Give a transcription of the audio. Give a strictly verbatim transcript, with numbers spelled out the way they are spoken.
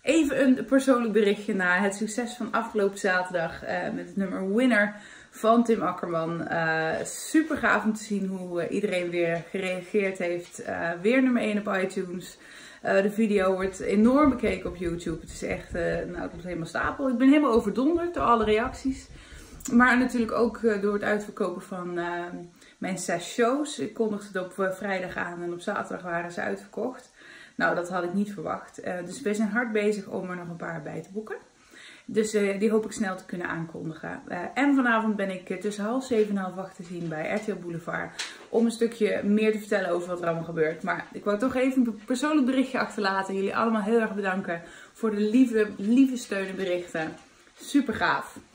Even een persoonlijk berichtje na het succes van afgelopen zaterdag uh, met het nummer Winner van Tim Akkerman. Uh, super gaaf om te zien hoe uh, iedereen weer gereageerd heeft. Uh, weer nummer één op iTunes. Uh, de video wordt enorm bekeken op YouTube. Het is echt, uh, nou het wordt helemaal stapel. Ik ben helemaal overdonderd door alle reacties. Maar natuurlijk ook uh, door het uitverkopen van uh, mijn zes shows. Ik kondigde het op uh, vrijdag aan en op zaterdag waren ze uitverkocht. Nou, dat had ik niet verwacht. Uh, dus we zijn hard bezig om er nog een paar bij te boeken. Dus uh, die hoop ik snel te kunnen aankondigen. Uh, en vanavond ben ik uh, tussen half zeven en half acht te zien bij R T L Boulevard. Om een stukje meer te vertellen over wat er allemaal gebeurt. Maar ik wou toch even een persoonlijk berichtje achterlaten. Jullie allemaal heel erg bedanken voor de lieve, lieve steun en berichten. Super gaaf.